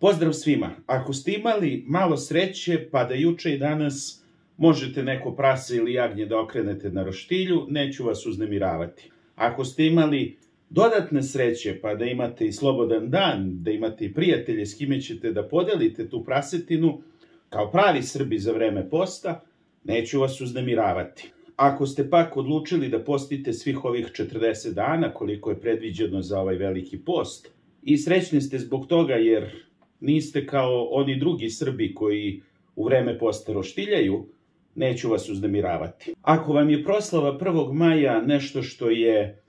Pozdrav svima. Ako ste imali malo sreće, pa da juče i danas možete neko prase ili jagnje da okrenete na roštilju, neću vas uznemiravati. Ako ste imali dodatne sreće, pa da imate i slobodan dan, da imate i prijatelje s kime ćete da podelite tu prasetinu, kao pravi Srbi za vreme posta, neću vas uznemiravati. Ako ste pak odlučili da postite svih ovih 40 dana, koliko je predviđeno za ovaj veliki post, i srećni ste zbog toga jer niste kao oni drugi Srbi koji u vreme posta roštiljaju, neću vas uznemiravati. Ako vam je proslava 1. maja nešto što je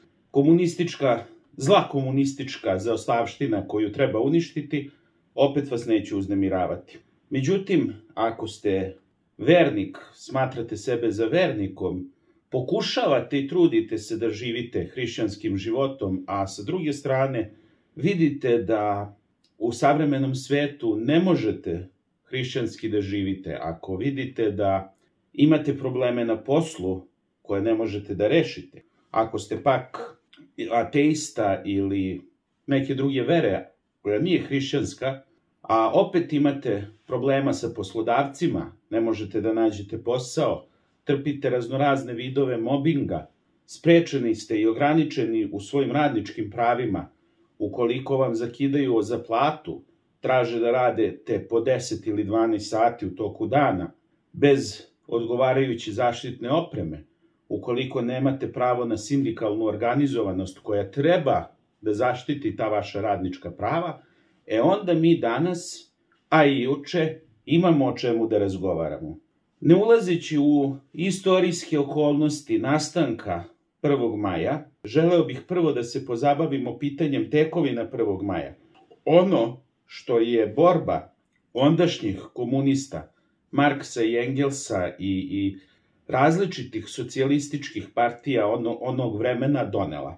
zla komunistička zaostavština koju treba uništiti, opet vas neću uznemiravati. Međutim, ako ste vernik, smatrate sebe za vernikom, pokušavate i trudite se da živite hrišćanskim životom, a sa druge strane vidite da u savremenom svetu ne možete hrišćanski da živite, ako vidite da imate probleme na poslu koje ne možete da rešite, ako ste pak ateista ili neke druge vere koja nije hrišćanska, a opet imate problema sa poslodavcima, ne možete da nađete posao, trpite raznorazne vidove mobinga, sprečeni ste i ograničeni u svojim radničkim pravima, ukoliko vam zakidaju za platu, traže da radite po 10 ili 12 sati u toku dana, bez odgovarajuće zaštitne opreme, ukoliko nemate pravo na sindikalnu organizovanost koja treba da zaštiti ta vaša radnička prava, onda mi danas, a i juče, imamo o čemu da razgovaramo. Ne ulazeći u istorijske okolnosti nastanka 1. maja, želeo bih prvo da se pozabavimo pitanjem tekovina 1. maja. Ono što je borba ondašnjih komunista, Marksa i Engelsa i različitih socijalističkih partija onog vremena donela.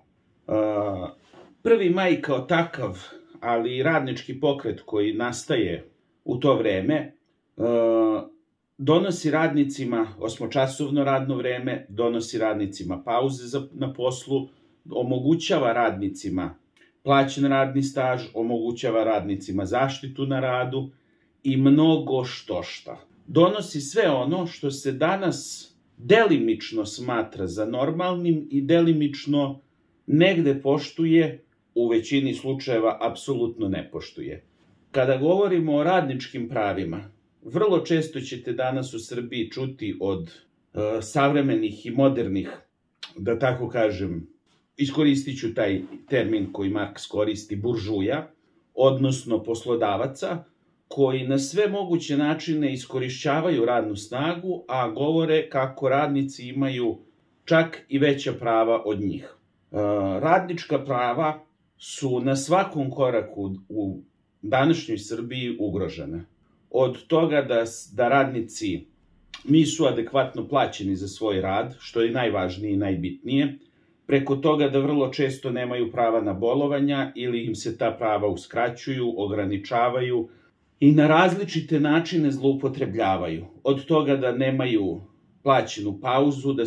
1. maj kao takav, ali i radnički pokret koji nastaje u to vreme, donosi radnicima 8-časovno radno vreme, donosi radnicima pauze na poslu, omogućava radnicima plaćen radni staž, omogućava radnicima zaštitu na radu i mnogo štošta. Donosi sve ono što se danas delimično smatra za normalnim i delimično negde poštuje, u većini slučajeva apsolutno ne poštuje. Kada govorimo o radničkim pravima, vrlo često ćete danas u Srbiji čuti od savremenih i modernih, da tako kažem, iskoristit ću taj termin koji Marks koristi, buržuja, odnosno poslodavaca, koji na sve moguće načine iskorišćavaju radnu snagu, a govore kako radnici imaju čak i veća prava od njih. Radnička prava su na svakom koraku u današnjoj Srbiji ugrožena. Od toga da radnici nisu adekvatno plaćeni za svoj rad, što je najvažnije i najbitnije, preko toga da vrlo često nemaju prava na bolovanja ili im se ta prava uskraćuju, ograničavaju i na različite načine zloupotrebljavaju. Od toga da nemaju plaćenu pauzu, da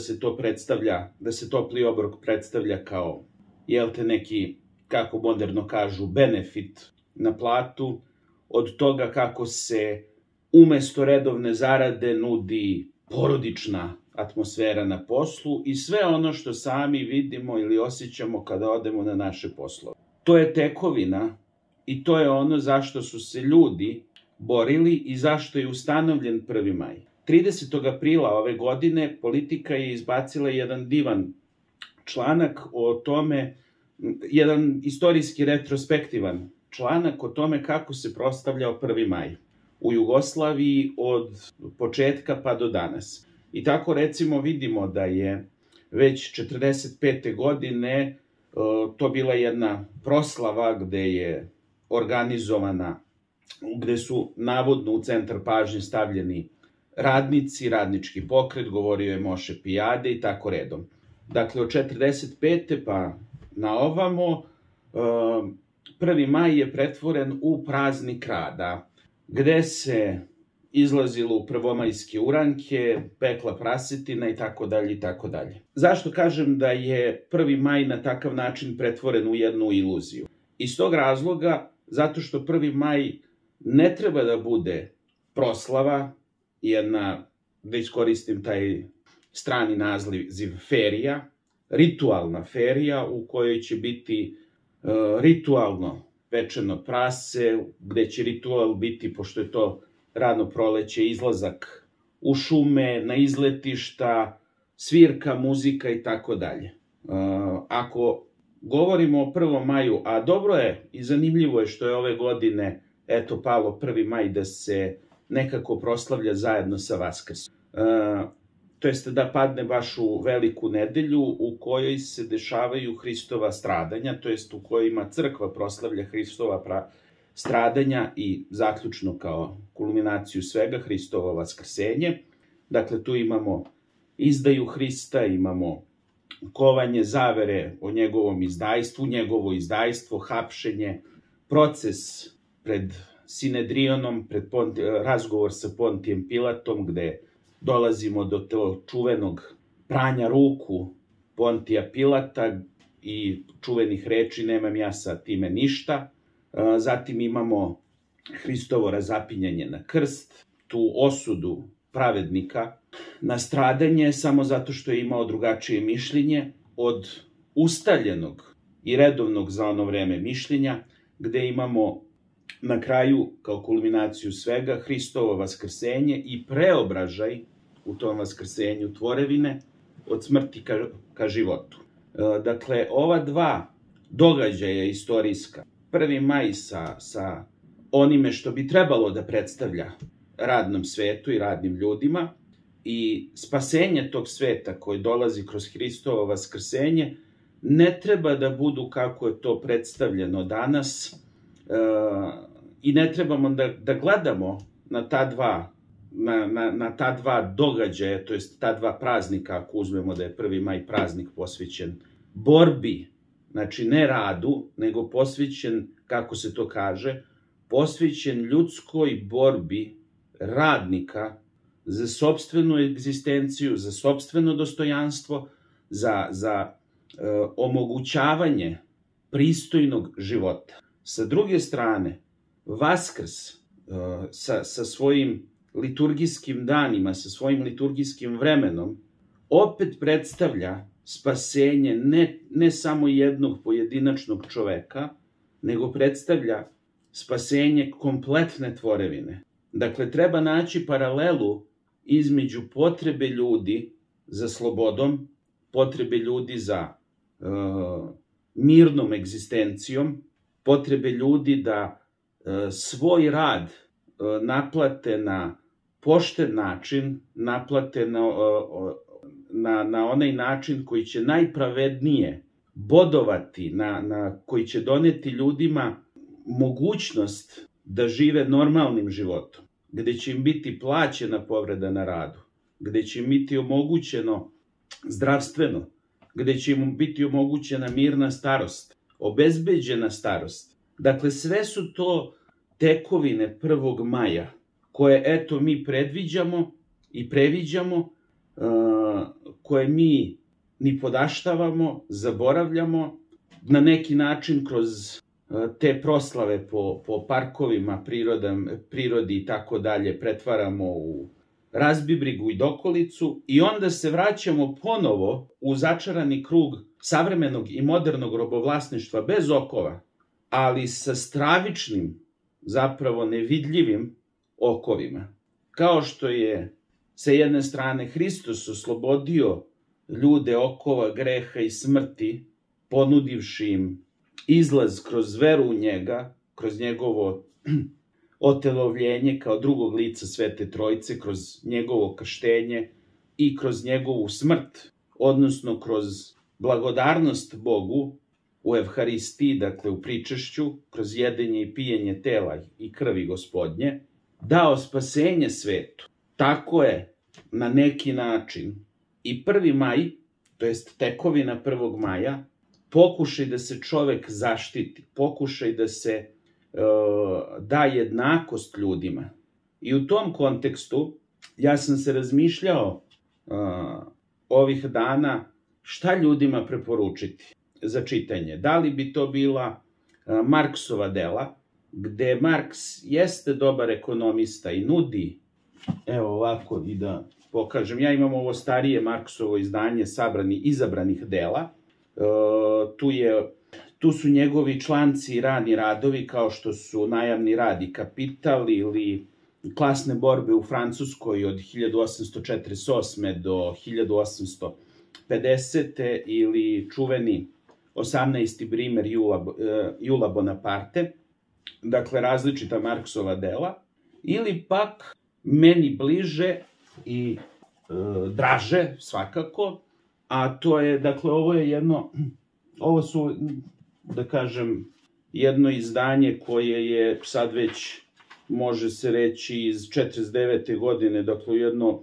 se topli obrok predstavlja kao, neki, kako moderno kažu, benefit na platu, od toga kako se umesto redovne zarade nudi porodična atmosfera na poslu i sve ono što sami vidimo ili osjećamo kada odemo na naše poslove. To je tekovina i to je ono zašto su se ljudi borili i zašto je ustanovljen 1. maj. 30. aprila ove godine Politika je izbacila jedan divan članak o tome, jedan istorijski retrospektivan članak o tome kako se proslavljao 1. maj u Jugoslaviji od početka pa do danas. I tako recimo vidimo da je već 45. godine to bila jedna proslava gde je organizovana, gde su navodno u centar pažnje stavljeni radnici, radnički pokret, govorio je Moše Pijade i tako redom. Dakle, od 45. pa na ovamo, 1. maj je pretvoren u praznik rada, gde se izlazilo u prvomajske uranke, pekla prasetina i tako dalje i tako dalje. Zašto kažem da je 1. maj na takav način pretvoren u jednu iluziju? Iz tog razloga, zato što 1. maj ne treba da bude proslava, jedna, da iskoristim taj strani naziv, ferija, ritualna ferija u kojoj će biti ritualno pečeno prase, gde će ritual biti, pošto je to rano proleće, izlazak u šume, na izletišta, svirka, muzika i tako dalje. Ako govorimo o 1. maju, a dobro je i zanimljivo je što je ove godine palo 1. maj da se nekako proslavlja zajedno sa Vaskrsom. To jeste da padne baš u veliku nedelju u kojoj se dešavaju Hristova stradanja, to jest u kojima crkva proslavlja Hristova stradanja i zaključno kao kulminaciju svega Hristovo vaskrsenje. Dakle, tu imamo izdaju Hrista, imamo kovanje zavere o njegovom izdajstvu, njegovo izdajstvo, hapšenje, proces pred Sinedrionom, razgovor sa Pontijem Pilatom, gde dolazimo do tog čuvenog pranja ruku Pontija Pilata i čuvenih reči nemam ja sa time ništa. Zatim imamo Hristovo razapinjanje na krst, tu osudu pravednika na stradanje samo zato što je imao drugačije mišljenje od ustaljenog i redovnog za ono vreme mišljenja, gde imamo na kraju, kao kulminaciju svega, Hristovo vaskrsenje i preobražaj u tom vaskrsenju tvorevine od smrti ka životu. Dakle, ova dva događaja istorijska, 1. maj sa onime što bi trebalo da predstavlja radnom svetu i radnim ljudima i spasenje tog sveta koji dolazi kroz Hristovo vaskrsenje, ne treba da budu kako je to predstavljeno danas, i ne trebamo da gledamo na ta dva događaja, to jest ta dva praznika, ako uzmemo da je 1. maj praznik posvećen borbi, znači ne radu, nego posvećen, kako se to kaže, posvećen ljudskoj borbi radnika za sopstvenu egzistenciju, za sopstveno dostojanstvo, za omogućavanje pristojnog života. Sa druge strane, Vaskrs sa svojim liturgijskim danima, sa svojim liturgijskim vremenom, opet predstavlja spasenje ne samo jednog pojedinačnog čoveka, nego predstavlja spasenje kompletne tvorevine. Dakle, treba naći paralelu između potrebe ljudi za slobodom, potrebe ljudi za mirnom egzistencijom, potrebe ljudi da svoj rad naplate na pošten način, naplate na onaj način koji će najpravednije bodovati, koji će doneti ljudima mogućnost da žive normalnim životom, gde će im biti plaćena povreda na radu, gde će im biti omogućeno zdravstveno, gde će im biti omogućena mirna starost, obezbeđena starost. Dakle, sve su to tekovine 1. maja, koje, mi predviđamo i previđamo, koje mi ni podaštavamo, zaboravljamo, na neki način kroz te proslave po parkovima, prirodi i tako dalje pretvaramo u razbibrigu i dokolicu i onda se vraćamo ponovo u začarani krug savremenog i modernog robovlasništva bez okova, ali sa stravičnim, zapravo nevidljivim okovima. Kao što je sa jedne strane Hristos oslobodio ljude okova greha i smrti, ponudivši im izlaz kroz veru u njega, kroz njegovo otelovljenje kao drugog lica Svete Trojice, kroz njegovo krštenje i kroz njegovu smrt, odnosno kroz blagodarnost Bogu u Evharistiji, dakle u pričešću, kroz jedenje i pijenje tela i krvi Gospodnje, dao spasenje svetu. Tako je na neki način i 1. maj, to jest tekovina 1. maja, pokušaj da se čovek zaštiti, pokušaj da se da jednakost ljudima. I u tom kontekstu ja sam se razmišljao ovih dana šta ljudima preporučiti za čitanje. Da li bi to bila Marksova dela, gde Marks jeste dobar ekonomista i nudi, evo ovako i da pokažem, ja imam ovo starije Marksovo izdanje izabranih dela, tu su njegovi članci i rani radovi kao što su Najamni rad i kapital ili Klasne borbe u Francuskoj od 1848. do 1850. ili čuveni 18. primer Jula Bonaparte, dakle različita Marksova dela, ili pak meni bliže i draže svakako, a to je, dakle, ovo su, da kažem, jedno izdanje koje je sad već, može se reći, iz 49. godine, dakle, jedno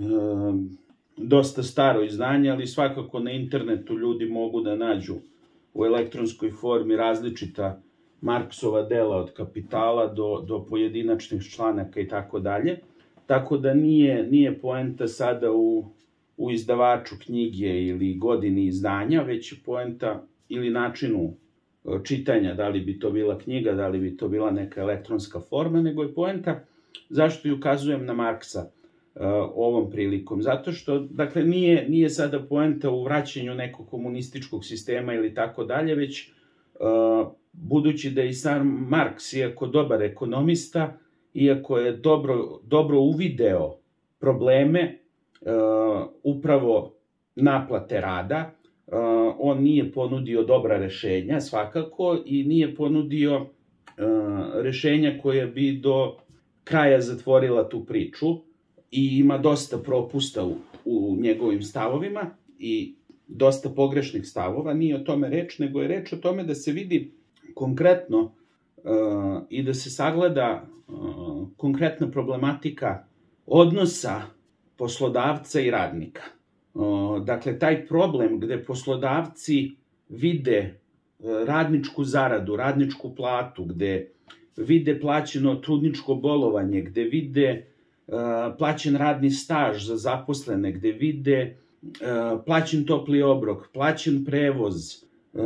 dosta staro izdanje, ali svakako na internetu ljudi mogu da nađu u elektronskoj formi različita Marksova dela od Kapitala do pojedinačnih članaka i tako dalje. Tako da nije poenta sada u izdavaču knjige ili godini izdanja, već je poenta ili načinu čitanja, da li bi to bila knjiga, da li bi to bila neka elektronska forma, nego je poenta zašto i ukazujem na Marksa ovom prilikom. Zato što, dakle, nije sada poenta u vraćanju nekog komunističkog sistema ili tako dalje, već budući da i sam Marks, iako dobar ekonomista, iako je dobro uvideo probleme upravo naplate rada, on nije ponudio dobra rešenja, svakako, i nije ponudio rešenja koje bi do kraja zatvorila tu priču, i ima dosta propusta u njegovim stavovima i dosta pogrešnih stavova. Nije o tome reč, nego je reč o tome da se vidi konkretno i da se sagleda konkretna problematika odnosa poslodavca i radnika. Dakle, taj problem gde poslodavci vide radničku zaradu, radničku platu, gde vide plaćeno trudničko bolovanje, gde vide plaćen radni staž za zaposlene, gde vide plaćen topli obrok, plaćen prevoz,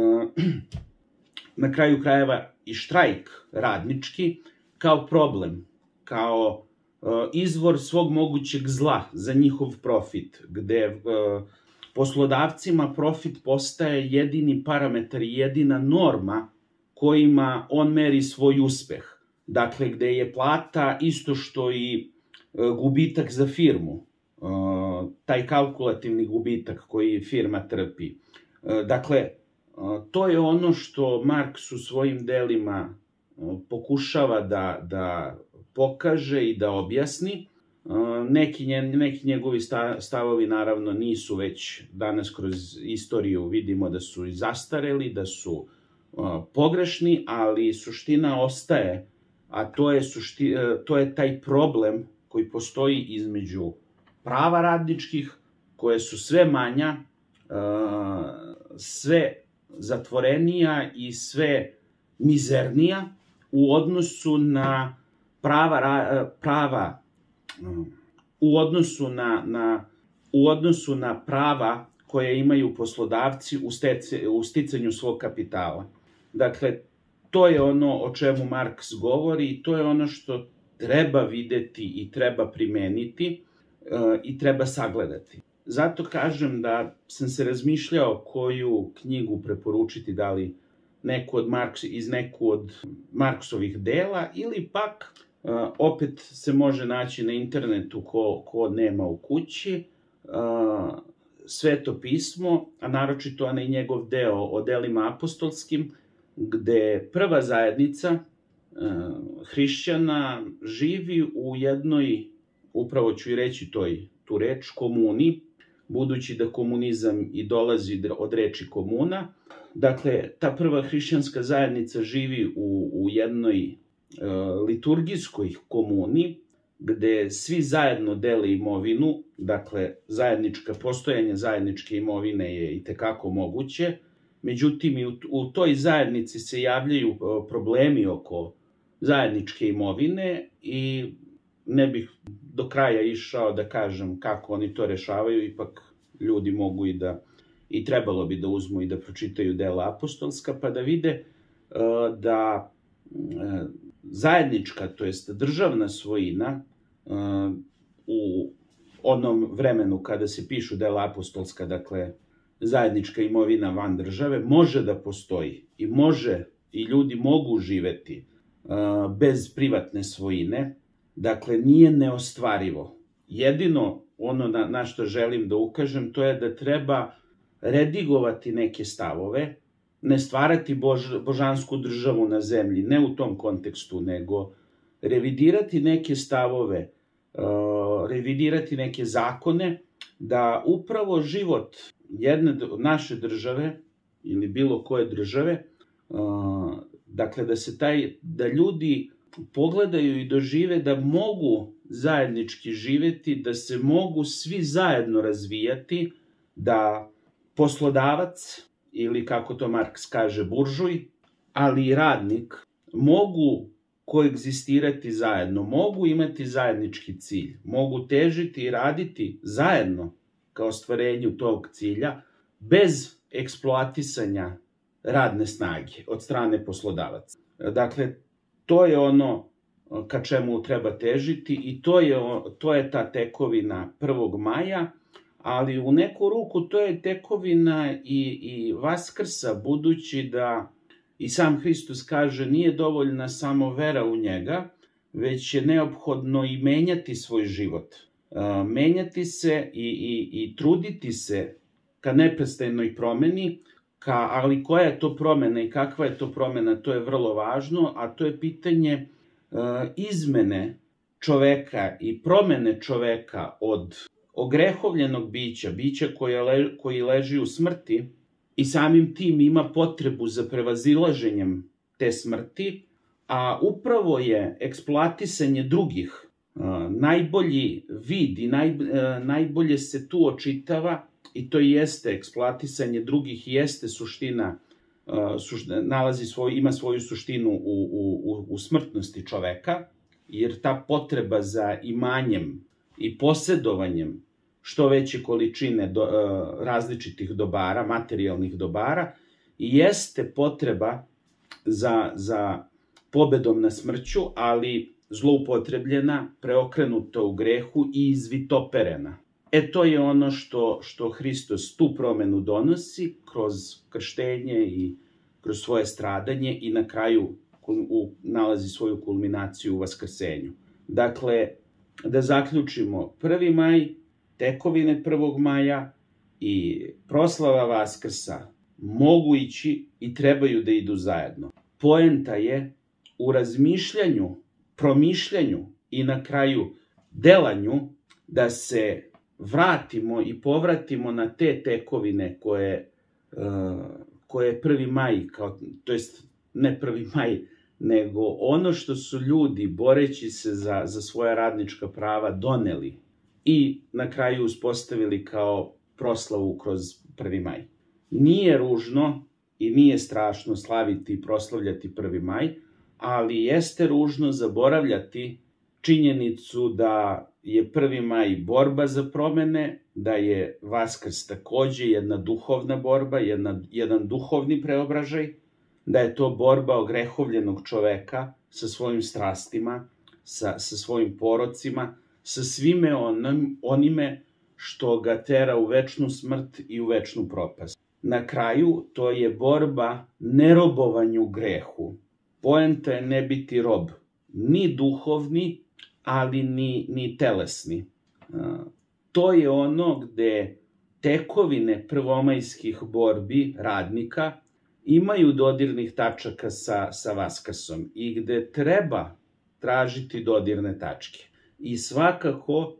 na kraju krajeva i štrajk radnički, kao problem, kao izvor svog mogućeg zla za njihov profit, gde poslodavcima profit postaje jedini parametar i jedina norma kojima on meri svoj uspeh. Dakle, gde je plata isto što i gubitak za firmu, taj kalkulativni gubitak koji firma trpi. Dakle, to je ono što Marks u svojim delima pokušava da pokaže i da objasni. Neki njegovi stavovi, naravno, nisu već danas kroz istoriju, vidimo da su i zastareli, da su pogrešni, ali suština ostaje, a to je taj problem koji postoji između prava radničkih, koje su sve manja, sve zatvorenija i sve mizernija u odnosu na u odnosu na prava koje imaju poslodavci u sticanju svog kapitala. Dakle, to je ono o čemu Marks govori i to je ono što treba videti i treba primeniti i treba sagledati. Zato kažem da sam se razmišljao koju knjigu preporučiti, da li iz neku od Marksovih dela, ili pak opet se može naći na internetu ko nema u kući, Sveto pismo, a naročito onaj njegov deo o delima apostolskim, gde prva zajednica hrišćana živi u jednoj, upravo ću i reći tu reč, komuni, budući da komunizam i dolazi od reči komuna. Dakle, ta prva hrišćanska zajednica živi u jednoj liturgijskoj komuni, gde svi zajedno dele imovinu, dakle, postojanje zajedničke imovine je itekako moguće, međutim, i u toj zajednici se javljaju problemi oko zajedničke imovine i ne bih do kraja išao da kažem kako oni to rešavaju, ipak ljudi mogu i trebalo bi da uzmu i da pročitaju dela apostolska, pa da vide da zajednička, to jest državna svojina u onom vremenu kada se pišu dela apostolska, dakle, zajednička imovina van države, može da postoji i ljudi mogu živeti bez privatne svojine, dakle, nije neostvarivo. Jedino ono na što želim da ukažem, to je da treba redigovati neke stavove, ne stvarati božansku državu na zemlji, ne u tom kontekstu, nego revidirati neke stavove, revidirati neke zakone, da upravo život jedne naše države ili bilo koje države, dakle da ljudi pogledaju i dožive da mogu zajednički živeti, da se mogu svi zajedno razvijati, da poslodavac ili kako to Marks kaže buržuj, ali i radnik mogu koegzistirati zajedno, mogu imati zajednički cilj, mogu težiti i raditi zajedno ka ostvarenju tog cilja bez eksploatisanja radne snage od strane poslodavaca. Dakle, to je ono ka čemu treba težiti i to je ta tekovina 1. maja, ali u neku ruku to je tekovina i Vaskrsa, budući da i sam Hristos kaže nije dovoljna samo vera u njega, već je neophodno i menjati svoj život. Menjati se i truditi se ka neprestajnoj promeni, ali koja je to promena i kakva je to promena, to je vrlo važno, a to je pitanje izmene čoveka i promene čoveka od ogrehovljenog bića koji leži u smrti i samim tim ima potrebu za prevazilaženjem te smrti, a upravo je eksploatisanje drugih najbolji vid i najbolje se tu očitava, i to jeste eksploatisanje drugih, jeste suština, ima svoju suštinu u smrtnosti čoveka, jer ta potreba za imanjem i posjedovanjem što veće količine različitih dobara, materijalnih dobara, jeste potreba za pobedom na smrću, ali zloupotrebljena, preokrenuta u grehu i izvitoperena. To je ono što Hristos tu promenu donosi kroz krštenje i kroz svoje stradanje i na kraju nalazi svoju kulminaciju u vaskrsenju. Dakle, da zaključimo, 1. maj, tekovine 1. maja i proslava Vaskrsa mogu ići i trebaju da idu zajedno. Poenta je u razmišljanju, promišljanju i na kraju delanju da se vratimo i povratimo na te tekovine koje je 1. maj, to jest ne 1. maj, nego ono što su ljudi, boreći se za svoja radnička prava, doneli i na kraju uspostavili kao proslavu kroz 1. maj. Nije ružno i nije strašno slaviti i proslavljati 1. maj, ali jeste ružno zaboravljati činjenicu da je 1. maj borba za promene, da je Vaskrs takođe jedna duhovna borba, jedan duhovni preobražaj, da je to borba ogrehovljenog čoveka sa svojim strastima, sa svojim porocima, sa svime onime što ga tera u večnu smrt i u večnu propast. Na kraju, to je borba nerobovanju grehu. Poenta je ne biti rob, ni duhovni, ali ni telesni. To je ono gde tekovine prvomajskih borbi radnika imaju dodirnih tačaka sa Vaskrsom i gde treba tražiti dodirne tačke. I svakako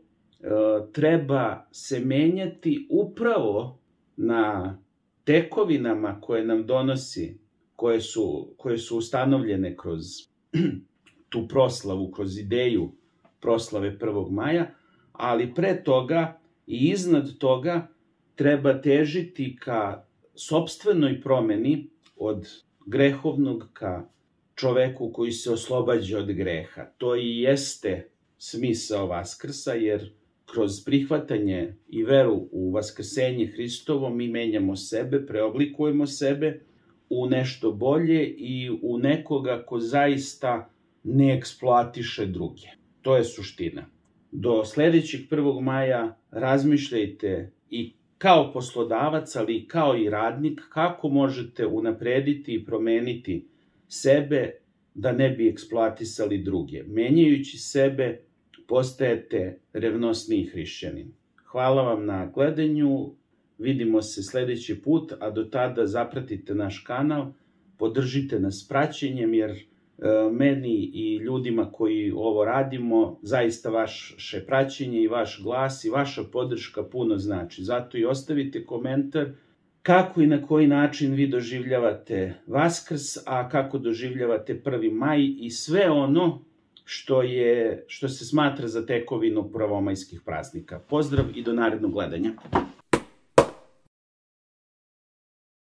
treba se menjati upravo na tekovinama koje nam donosi, koje su ustanovljene kroz tu proslavu, kroz ideju proslave 1. maja, ali pre toga i iznad toga treba težiti ka sopstvenoj promeni od grehovnog ka čoveku koji se oslobađa od greha. To i jeste smisao Vaskrsa, jer kroz prihvatanje i veru u vaskrsenje Hristovo mi menjamo sebe, preoblikujemo sebe u nešto bolje i u nekoga ko zaista ne eksploatiše druge. To je suština. Do sledećeg 1. maja razmišljajte i kao poslodavac, ali i kao i radnik, kako možete unaprediti i promeniti sebe da ne bi eksploatisali druge. Menjajući sebe, postajete revnosniji hrišćanin. Hvala vam na gledanju, vidimo se sledeći put, a do tada zapratite naš kanal, podržite nas praćenjem, jer meni i ljudima koji ovo radimo, zaista vaše praćenje i vaš glas i vaša podrška puno znači. Zato i ostavite komentar kako i na koji način vi doživljavate Vaskrs, a kako doživljavate 1. maj i sve ono što se smatra za tekovinu prvomajskih praznika. Pozdrav i do narednog gledanja.